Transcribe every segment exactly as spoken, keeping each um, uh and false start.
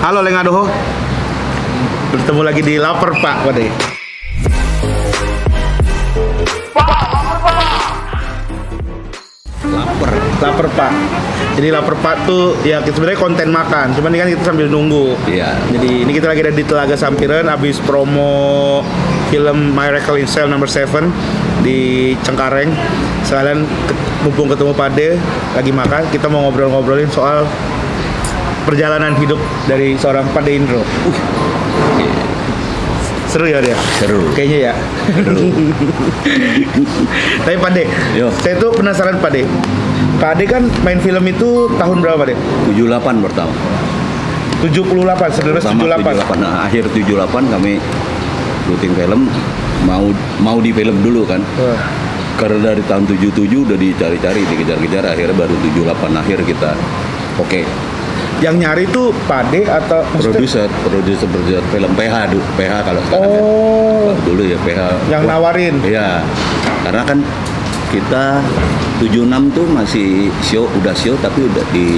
Halo Lengadoho. Bertemu lagi di Lapar Pak Pade. Lapar. Lapar Pak. Jadi Lapar Pak tuh ya sebenarnya konten makan, cuman ini kan kita sambil nunggu. Iya. Jadi ini kita lagi ada di Telaga Sampiran habis promo film Miracle in Cell Number Seven di Cengkareng. Sekalian ke- mumpung ketemu Pade lagi makan, kita mau ngobrol-ngobrolin soal perjalanan hidup dari seorang Pade Indro. Uh, seru ya dia? Seru. Kayaknya ya. Tapi Pade, Yo. saya tuh penasaran Pade. Pade kan main film itu tahun berapa Pade? tujuh puluh delapan pertama. tujuh puluh delapan, seribu sembilan ratus tujuh puluh delapan. tujuh puluh delapan. Nah, akhir tujuh puluh delapan kami syuting film, mau mau di film dulu kan. Wah. Karena dari tahun tujuh puluh tujuh udah dicari-cari, dikejar-kejar, akhirnya baru tujuh puluh delapan akhir kita oke. Okay. Yang nyari tuh Pade atau maksudnya- Produser, produser produser film P H dulu, P H kalau sekarang ya. Oh, Kalau dulu ya P H. yang nawarin. Iya. Karena kan kita tujuh puluh enam tuh masih show, udah show tapi udah di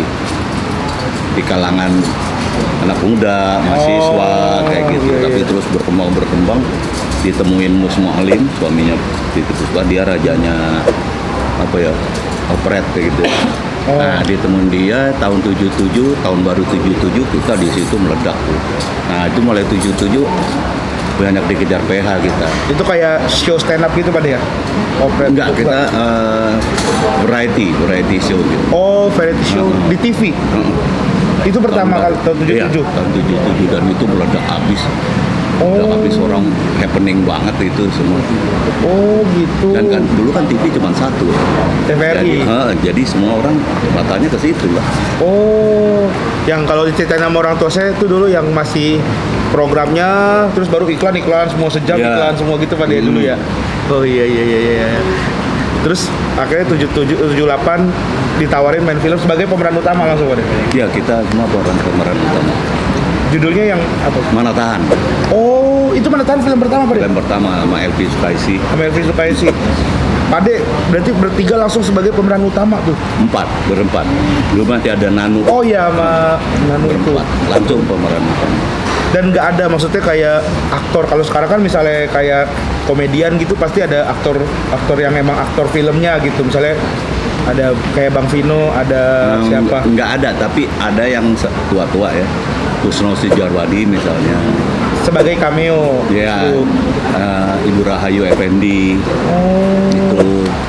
di kalangan anak muda, mahasiswa Oh, kayak gitu. iya, Tapi iya. terus berkembang berkembang ditemuin Mus Mualim, suaminya Titi Puspa, dia rajanya apa ya? Operet kayak gitu. Oh. Nah, ditemuin dia tahun tujuh puluh tujuh, tahun baru tujuh puluh tujuh kita di situ meledak tuh. Nah, itu mulai tujuh puluh tujuh banyak dikejar P H kita. Itu kayak show stand up gitu Pade ya? Opera. Enggak, kita eh, variety, variety show gitu. Oh, variety show Hmm. di T V. Heeh. Itu pertama kali tahun tujuh puluh tujuh. Iya, tahun tujuh puluh tujuh dan itu meledak habis. Oh. Meledak habis, orang happening banget itu semua. Oh, gitu. Dan kan dulu kan T V cuma satu. T V R I. Jadi, eh, jadi semua orang matanya ke situ lah. Oh, yang kalau diceritain sama orang tua saya itu dulu yang masih programnya terus baru iklan-iklan semua sejam Iya. iklan semua gitu Pade Hmm. dulu ya. Oh iya iya iya iya. Terus akhirnya tujuh puluh tujuh tujuh puluh delapan ditawarin main film sebagai pemeran utama langsung Pade. Iya, kita semua pemeran pemeran utama. Judulnya yang apa? Mana tahan? Oh, itu mana tahan film pertama Pade? Film pertama sama Elvis Sukaisi. Sama Elvis Sukaisi. Pade berarti bertiga langsung sebagai pemeran utama tuh. Empat, berempat. Belum nanti ada Nanu. Oh iya sama Nanu itu. Berempat, langsung pemeran utama. Dan nggak ada maksudnya kayak aktor, kalau sekarang kan misalnya kayak komedian gitu pasti ada aktor aktor yang emang aktor filmnya gitu, misalnya ada kayak Bang Vino, ada Hmm, siapa Nggak ada, tapi ada yang se- tua-tua ya. Kusno Sijarwadi misalnya. sebagai cameo Ya, gitu. eh, Ibu Rahayu Effendi. Oh, Itu.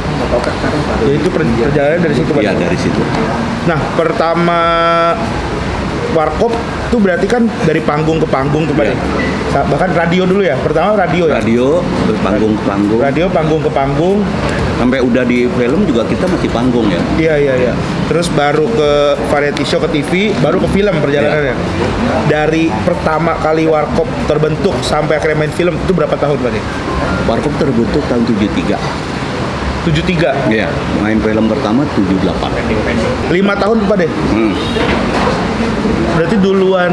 jadi itu per- perjalanan dari situ Pak? Ya, dari situ. Nah pertama Warkop tuh berarti kan dari panggung ke panggung tuh Pak Iya. Sa- bahkan radio dulu ya, pertama radio ya, Radio, terus panggung ke panggung. radio panggung ke panggung. Sampai udah di film juga kita masih panggung ya. Iya iya iya. Terus baru ke variety show ke T V, baru ke film perjalanannya. Dari pertama kali Warkop terbentuk sampai akhirnya main film itu berapa tahun Pak? Warkop terbentuk tahun tujuh puluh tiga. tujuh puluh tiga. Iya, main film pertama tujuh puluh delapan. lima tahun Pak deh. Hmm. Berarti duluan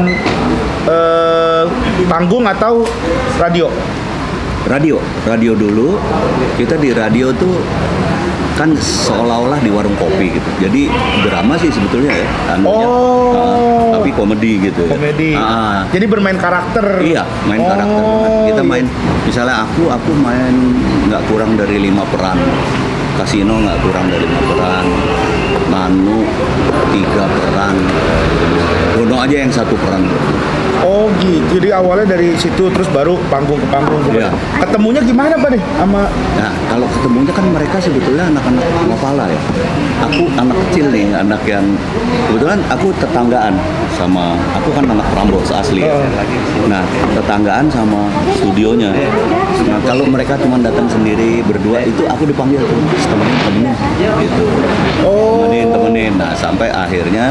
eh, panggung atau radio? Radio, radio dulu. Kita di radio tuh kan seolah-olah di warung kopi gitu. Jadi drama sih sebetulnya ya. anunya. Oh. Ah, tapi komedi gitu. ya. Komedi. Ah, Jadi bermain karakter. iya, main Oh, karakter. Kita iya. main, misalnya aku, aku main nggak kurang dari lima peran. Kasino nggak kurang dari lima peran. Nanu tiga peran. Dono aja yang satu peran. Oh gitu. Jadi awalnya dari situ terus baru panggung ke panggung. Pak. Iya. Ketemunya gimana Pak deh sama Nah, kalau ketemunya kan mereka sebetulnya anak-anak Ngopala ya. Aku anak kecil nih, anak yang kebetulan aku tetanggaan sama, aku kan anak Prambors asli ya. Oh. Nah, tetanggaan sama studionya. Nah, kalau mereka cuma datang sendiri berdua itu aku dipanggil tuh, temenin, temenin gitu. Oh. Temenin, temenin. Nah, sampai akhirnya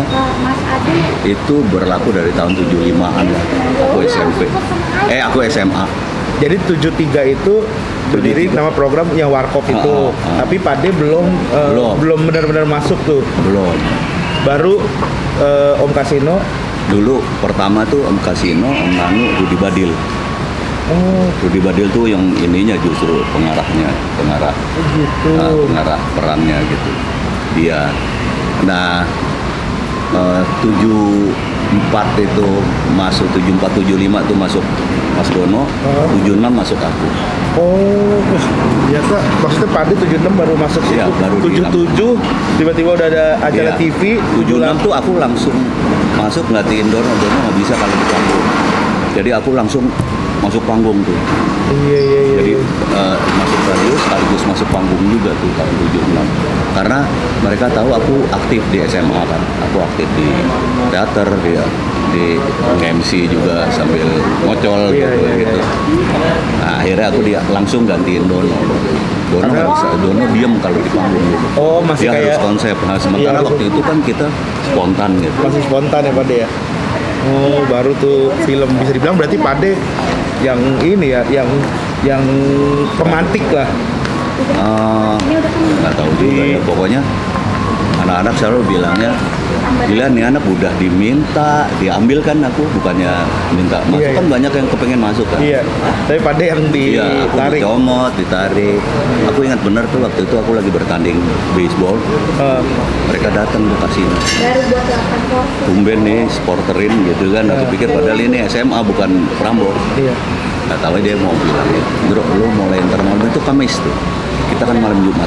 itu berlaku dari tahun tujuh puluh limaan lah. Aku S M P. Eh, aku S M A. Jadi tujuh puluh tiga itu berdiri tujuh puluh tiga. nama program yang Warkop itu. Ah, ah, ah. Tapi Pade belum eh, Belum. belum benar-benar masuk tuh. Belum. Baru eh, Om Kasino. Dulu pertama tuh Om Kasino, Om Nanu, Rudi Badil. Oh, Rudi Badil tuh yang ininya justru pengarahnya, pengarah, gitu. uh, pengarah perannya gitu. Dia. Nah, uh, tujuh empat itu masuk, tujuh empat tujuh lima tuh masuk Mas Dono, Oh. tujuh enam masuk aku. Oh, wah, biasa. Maksudnya Pade tujuh enam baru masuk situ. Iya, baru di tujuh tujuh tiba-tiba udah ada acara Iya. T V. tujuh enam tuh aku langsung masuk ngeliatin Dono, Dono nggak bisa kalau di panggung. Jadi aku langsung masuk panggung tuh. Iya, iya, iya. Jadi iya. eh, masuk radio sekaligus masuk panggung juga tuh tahun tujuh enam. Karena mereka tahu aku aktif di S M A kan. Aku aktif di teater, dia di M C juga sambil ngocol Iya, gitu iya, gitu. iya. Nah, akhirnya aku dia langsung gantiin Dono. Dono nggak bisa, Dono diem kalau di panggung gitu. Oh, masih Dia kayak harus konsep. Nah, sementara Iya, waktu itu kan kita spontan gitu. masih spontan ya Pade ya. Oh, baru tuh film bisa dibilang berarti Pade yang ini ya, yang yang pemantik lah. Eh, nggak tahu juga ya, pokoknya anak-anak selalu bilangnya, gila nih anak udah diminta, diambil kan aku, bukannya minta masuk. Iya, Kan iya. banyak yang kepengen masuk kan. Iya, tapi Pade yang Iya, aku ditarik. dicomot, ditarik. Aku ingat benar tuh waktu itu aku lagi bertanding baseball, Eh, mereka datang ke kasino. Baru buat delapan porsi. Tumben nih, sporterin gitu kan. Aku Iya. pikir padahal ini S M A bukan Prambors. iya. Nggak tahu dia mau bilang ya, bro, lu mau lempar malam itu Kamis tuh. Kita kan malam Jumat.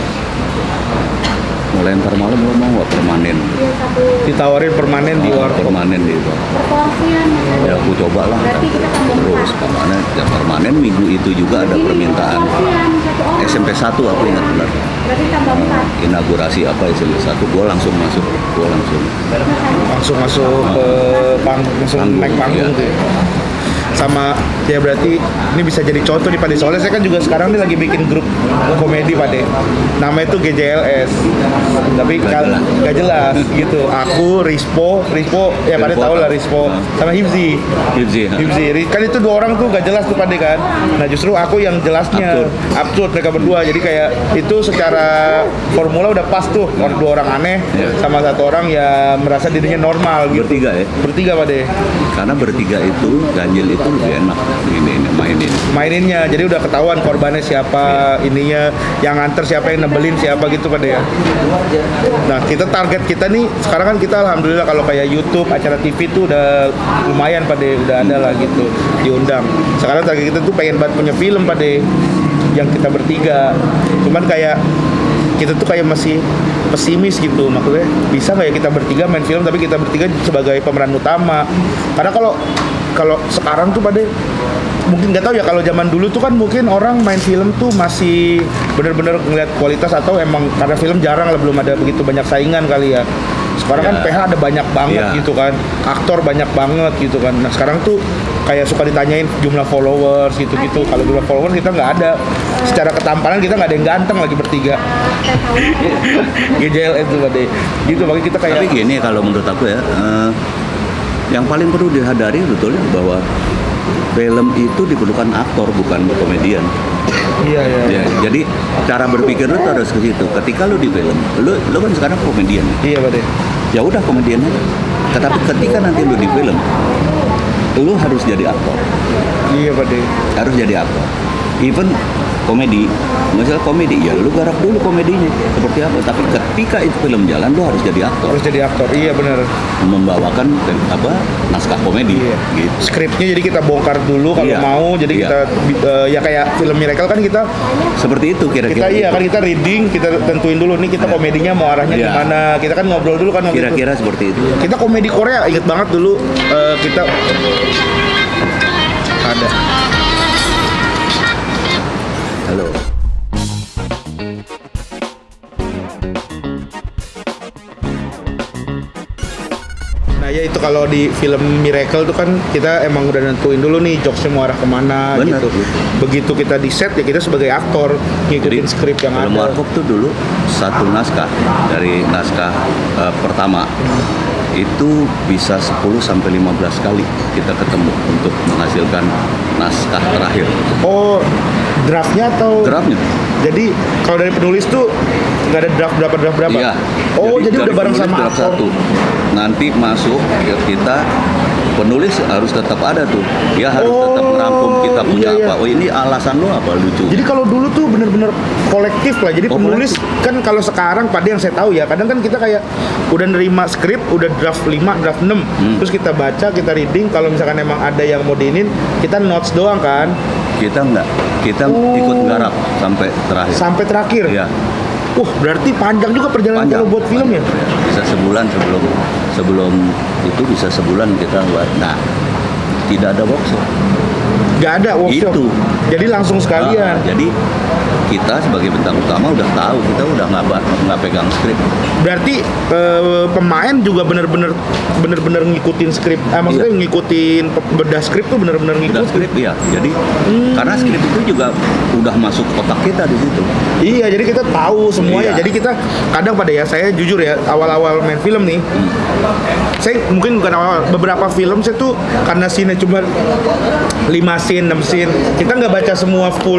Mau lempar malam lu mau nggak permanen? Iya, satu Ditawarin permanen di Oh, warkop. permanen di itu. perporsian. Ya aku coba lah. Berarti kita tambah Terus empat. permanen, ya permanen minggu itu juga ada permintaan. Porsian, satu orang. S M P satu aku ingat benar. Berarti tambah empat. Inaugurasi apa S M P satu, gua langsung masuk, gua langsung. Langsung masuk ke panggung, langsung Panggung, naik panggung iya. tuh ya. Sama ya berarti ini bisa jadi contoh nih Pade, soalnya saya kan juga sekarang nih lagi bikin grup komedi Pade, namanya tuh G J L S, tapi Gak kal- jelas. gak jelas gitu. Aku Rispo Rispo ya Pade Rispo tahu lah apa? Rispo Nah. sama Hibzi. Hibzi, ha. Hibzi Ri- kan itu dua orang tuh gak jelas tuh Pade kan. Nah justru aku yang jelasnya Absurd. absurd mereka berdua, jadi kayak itu secara formula udah pas tuh, orang dua orang aneh Iya. sama satu orang yang merasa dirinya normal gitu. Bertiga ya. Bertiga Pade. Karena bertiga itu ganjil itu lebih enak ini, ini mainin. Maininnya jadi udah ketahuan korbannya siapa, ininya yang nganter siapa, yang nebelin siapa gitu Pak ya. Nah kita target kita nih sekarang kan kita alhamdulillah kalau kayak YouTube, acara T V tuh udah lumayan Pak De, udah ada lah gitu diundang. Sekarang target kita tuh pengen banget punya film Pak De yang kita bertiga, cuman kayak kita tuh kayak masih pesimis gitu, maksudnya bisa nggak ya kita bertiga main film tapi kita bertiga sebagai pemeran utama. Karena kalau kalau sekarang tuh pada mungkin nggak tahu ya, kalau zaman dulu tuh kan mungkin orang main film tuh masih bener-bener ngeliat kualitas atau emang karena film jarang lah, belum ada begitu banyak saingan kali ya. Sekarang kan Ya. P H ada banyak banget Ya. gitu kan, aktor banyak banget gitu kan. Nah sekarang tuh kayak suka ditanyain jumlah followers gitu-gitu. Kalau jumlah followers kita nggak ada. Secara ketampanan kita nggak ada yang ganteng lagi bertiga. G J L S tuh Pak De. Gitu makanya kita kayak Tapi gini kalau menurut aku ya, eh, yang paling perlu dihadari betulnya bahwa film itu diperlukan aktor bukan komedian. iya iya. Ya, jadi cara berpikir lu tuh harus ke situ. Ketika lu di film, lu lu kan sekarang komedian. Iya Pak De. Ya udah komedian aja. Tetapi ketika nanti lu di film, lu harus jadi aktor. Iya Pak De. Harus jadi aktor. Even komedi, misalnya komedi, ya lu garap dulu komedinya seperti apa. Tapi ketika itu film jalan, lu harus jadi aktor, Harus jadi aktor. Iya benar. membawakan apa naskah komedi. Iya. Gitu. Skripnya jadi kita bongkar dulu kalau Iya. mau. Jadi Iya. kita eh, ya kayak film Miracle kan kita Seperti itu kita kira-kira. iya kan kita reading, kita tentuin dulu nih kita komedinya mau arahnya Iya. gimana. Kita kan ngobrol dulu kan waktu itu. Kira-kira seperti itu. Kita komedi Korea, inget banget dulu eh, kita ada. Halo. Nah ya itu kalau di film Miracle tuh kan kita emang udah nentuin dulu nih jokesnya mau arah kemana Bener. gitu. Begitu kita di set ya kita sebagai aktor ngikutin skrip yang film ada. Warkop tuh dulu satu naskah dari naskah eh, pertama itu bisa sepuluh sampai lima belas kali kita ketemu untuk menghasilkan naskah terakhir. Oh, draftnya atau Draftnya. Jadi kalau dari penulis tuh nggak ada draft berapa draft berapa? Iya. Oh, jadi, dari udah bareng penulis sama draft aktor. satu. Nanti masuk ya, kita penulis harus tetap ada tuh. Dia harus Oh, tetap merangkum kita punya iya, iya. apa. Oh ini alasan lo apa lucu. Jadi kalau dulu tuh bener-bener kolektif lah. Jadi Oh, penulis kan kalau sekarang pada yang saya tahu ya, kadang kan kita kayak udah nerima skrip, udah draft lima, draft enam, Hmm. terus kita baca, kita reading. Kalau misalkan emang ada yang mau diinin, kita notes doang kan, Kita enggak, kita Oh. ikut garap sampai terakhir. sampai terakhir. Iya. Uh, berarti panjang juga perjalanan Panjang. kalau buat film ya. Bisa sebulan sebelum sebelum itu bisa sebulan kita buat. Nah, tidak ada workshop. Gak ada workshop. Itu. Jadi langsung sekalian. Ah, jadi kita sebagai bintang utama udah tahu, kita udah nggak ba- nggak pegang skrip. Berarti eh, pemain juga bener-bener bener-bener ngikutin skrip. Eh, maksudnya Iya. ngikutin pe- bedah skrip tuh bener-bener Udah ngikutin. skrip ya. Jadi Hmm. karena skrip itu juga udah masuk otak kita di situ. Iya, jadi kita tahu semuanya. Iya. Jadi kita kadang pada ya, saya jujur ya, awal-awal main film nih, saya mungkin bukan awal, beberapa film saya tuh karena scene cuma lima scene, enam scene, kita nggak baca semua full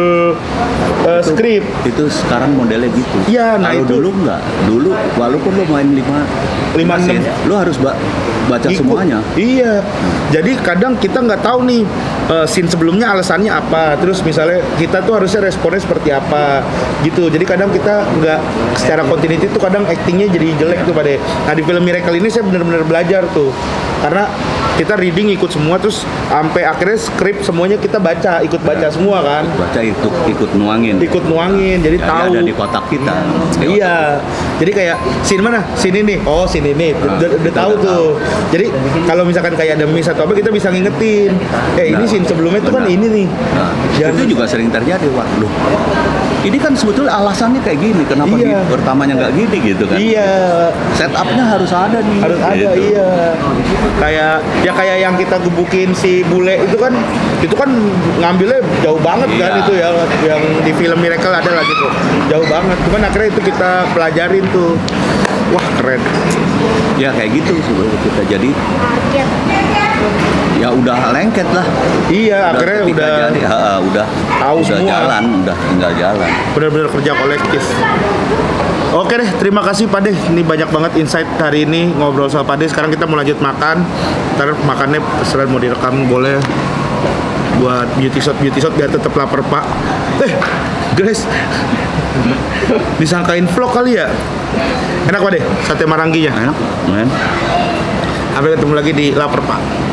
uh, skrip. Itu sekarang modelnya gitu. Iya, nah Kalau itu- dulu enggak. Dulu walaupun lo main lima Lima, scene, enam. lo harus ba- baca Ikut. semuanya. Iya. Jadi kadang kita nggak tahu nih uh, scene sebelumnya alasannya apa. Terus misalnya kita tuh harusnya responnya seperti apa gitu. Jadi kadang kita nggak secara continuity tuh kadang actingnya jadi jelek tuh pada. Nah di film Miracle ini saya benar-benar belajar tuh. Karena kita reading ikut semua, terus sampai akhirnya skrip semuanya kita baca, ikut baca semua kan. Baca itu ikut nuangin. Ikut nuangin, jadi Jadi tahu. ada di kotak kita. Di Iya, jadi kayak scene mana? Scene ini. Oh, scene ini. Udah, Ah, udah kita tahu udah tuh. Jadi kalau misalkan kayak ada miss atau apa, kita bisa ngingetin. Eh, ini Nah, scene sebelumnya itu kan benar. ini nih. Nah, Jangan- itu juga sering terjadi. Wah, loh, ini kan sebetulnya alasannya kayak gini. Kenapa Iya. di pertamanya nggak gini gitu kan? Iya, Setupnya harus ada nih. harus ada, gitu. iya. Kayak ya kayak yang kita gebukin si bule itu kan, itu kan ngambilnya jauh banget kan Iya. itu ya, yang di film Miracle ada lah gitu. Jauh banget. Cuman akhirnya itu kita pelajarin tuh. Wah, keren. Ya kayak gitu sebetulnya kita. Jadi Target. ya udah lengket lah. Iya, akhirnya ketika udah jadi, ha, ha, udah tahu udah semua. jalan, udah tinggal jalan. benar-benar kerja kolektif. Oke deh, terima kasih Pak De. Ini banyak banget insight hari ini ngobrol sama Pak De. Sekarang kita mau lanjut makan. Ntar makannya pesanan mau direkam boleh buat beauty shot beauty shot biar tetap lapar Pak. Eh, guys, disangkain vlog kali ya. Enak Pak De, sate marangginya. Enak, men. Sampai ketemu lagi di lapar Pak.